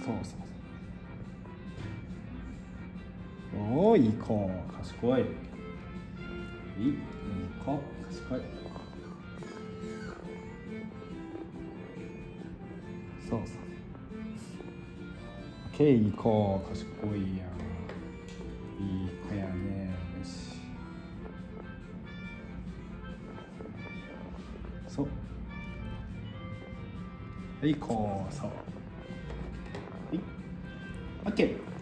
そうそうそう。おー、いい子、賢い。いい子、賢い。そうそう。いい子、賢いやん。いい子やね。よし。そう。はい、こう、そう。はい。オッケー。